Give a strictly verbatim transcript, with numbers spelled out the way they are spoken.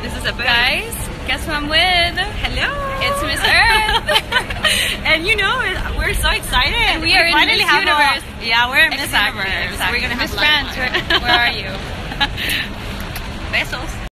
This is a booth. Guys, guess who I'm with? Hello. It's Miss Earth. And you know, we're so excited. And we are in finally Miss have Universe. A, yeah, we're in Miss Exactly, Universe. exactly. We're gonna have Miss lunch. France, where, where are you? Besos.